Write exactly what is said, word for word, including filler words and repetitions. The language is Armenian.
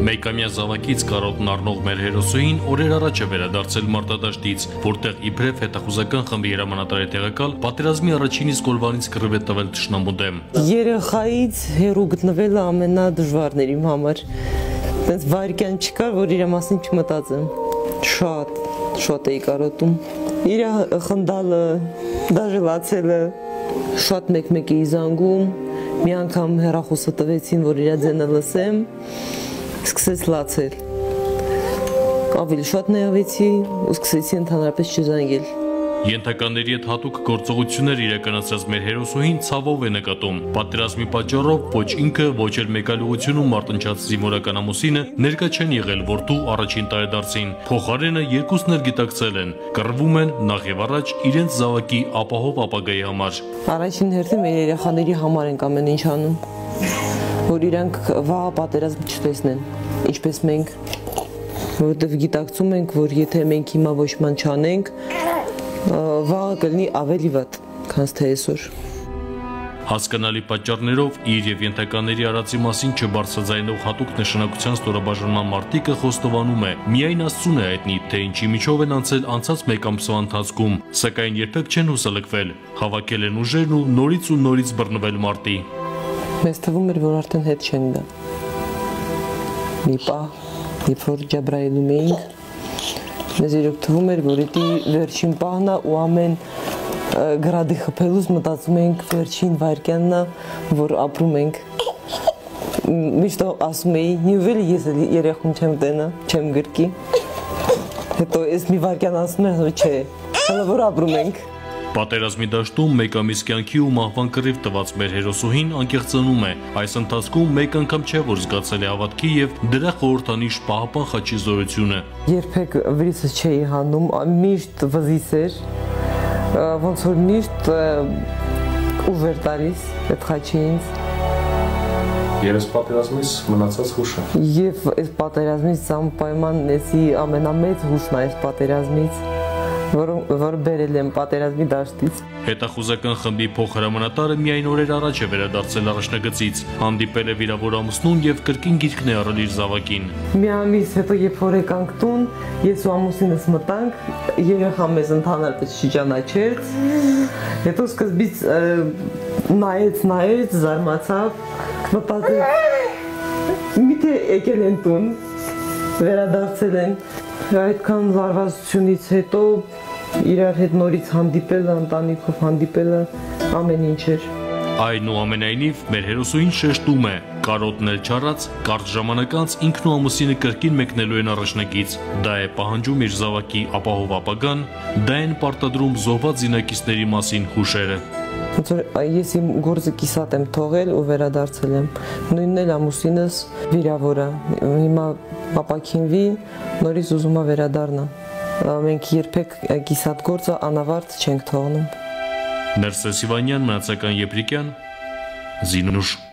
Մեկամյա զավակից կարոտն առնող մեր հերոսուհին օրեր առաջ է վերադարձել Մարտադաշտից, որտեղ իբրև հետախուզական խմբի հրամանատարի տեղակալ պատերազմի առաջին իսկ օրվանից կռիվ է տվել թշնամու դեմ։ Երեխայից հեռու գտնվելը ամենադժվարն էր իմ համար։ Տենց վայրկյան չկար, որ իր մասին չմտածեմ։ Շատ, շատ էի կարոտում։ Իր խնդալը, դաժելացելը, շատ մեկ-մեկ էի զանգում, մի անգամ հեռախոսը տվեցին, որ իր ձենը լսեմ, սկսեց լացել, ավելի շատ նեղվեցի ու սկսեցի ընդհանրապես չզանգել։ Ենթականների հետ հատուկ գործողություններ իրականացրած մեր հերոսուհին ցավով է նկատում։ Պատերազմի պատճառով ոչ ինքը, ոչ էլ մեկ այլ ուղղությունում մարտնչած զինվորական ամուսինը ներկա չեն եղել որդու առաջին տարեդարձին։ Փոխարենը երկուսն էլ գիտակցել են, կռվում են նախ եւ առաջ իրենց զավակի ապահով ապագայի համար։ Առաջին հերթին մեր երեխաների համար ենք ամեն ինչ անում, որ իրանք վաղ պատերազմ չտեսնեն, ինչպես մենք, որովհետև գիտակցում ենք, որ եթե մենք հիմա ոչ ման չանենք, վաղը կլինի ավելի վատ, քան թե այսօր։ Հասկանալի պատճառներով իր եւ ենթականների արածի մասին չբարձրաձայնող հատուկ նշանակության ստորաբաժանման մարտիկը խոստովանում է, միայն Աստծուն է հայտնի, թե ինչի միջով են անցել անցած մեկ ամսվա ընթացքում, սակայն երբեք չեն հուսալքվել, հավաքել են ուժերն ու նորից ու նորից բռնվել մարտի։ Մեզ թվում էր, որ արդեն հետ չեն գա։ Մի պահ, երբ որ Ջաբրայելում էինք, մեզ իրոք թվում էր, որ դա վերջին պահն է ու ամեն գրադի խփելուց մտածում ենք վերջին վայրկյանն է, որ ապրում ենք։ Միշտ ասում էի, նյուվել ես երեխուն չեմ տենա, չեմ գրկի։ Հետո ես մի վայրկյան ասում եմ, չէ, հələ որ ապրում ենք։ Պատերազմի դաշտում մեկ ամիս կյանքի ու մահվան կռիվ տված մեր հերոսուհին անկեղծանում է, այս ընթացքում մեկ անգամ չէ, որ զգացել է հավատքի եւ դրա խորհրդանիշ Պահապան խաչի զորությունը։ Երբեք վրիցս չէի հանում, միշտ վզիս էր, ոնց որ միշտ ուժ էր տալիս այդ խաչի ինձ։ Եվ այս պատերազմից մնացած հուշը։ Եվ այս պատերազմից անպայման էսի ամենամեծ հուշն է այս պատերազմից, որ բերել եմ պատերազմի դաշտից։ Հետախուզական խմբի փոխհրամանատարը միայն օրեր առաջ է վերադարձել առաջնագծից, հանդիպել է վիրավոր ամուսնուն եւ կրկին գիրքն է առել իր զավակին։ Մի ամիս հետո երբ որ եկանք տուն, ես ու ամուսինս մտանք, երեխան մեզ ընդհանրապես չճանաչեց։ Հետո սկզբից նայեց, նայեց, զարմացավ, մտածեց միթե եկել են տուն, վերադարձել են։ Այդքան լարվածությունից հետո իրար հետ նորից հանդիպելը, ընտանիքով հանդիպելը ամեն ինչ էր։ Այնուամենայնիվ մեր հերոսուհին շեշտում է, կարոտն էլ չարած, կարճ ժամանակ անց ինքն ու ամուսինը կրկին մեկնելու են առաջնագիծ։ Դա է պահանջում իր զավակի ապահով ապագան, դա են պարտադրում զոհված զինակիցների մասին հուշերը։ Ոնց որ ես իմ գործը կիսատ եմ թողել ու վերադարձել եմ։ Նույնն էլ ամուսինս վիրավոր է։ Հիմա ապակինվի, նորից ուզում է վերադառնա։ Մենք երբեք կիսատ գործը անավարտ չենք թողնում։ Ներսես Իվանյան, Մնացական Եփրիկյան, Զինուշ։